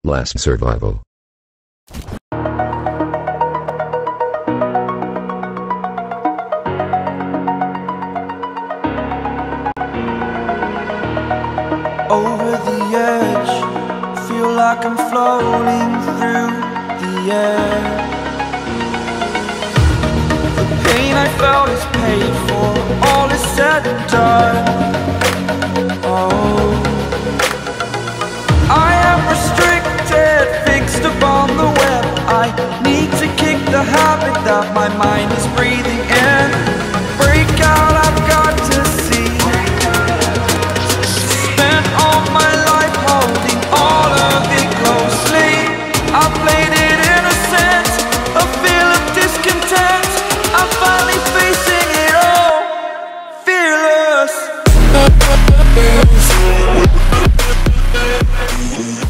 Last survival. Over the edge, feel like I'm floating through the air. The pain I felt is paid for, all is said and done. Oh, I am restricted, fixed upon the web. I need to kick the habit that my mind is breathing in. Break out, I've got to see. Spent all my life holding all of it closely. I played it innocent, a feel of discontent. I'm finally facing it all, fearless.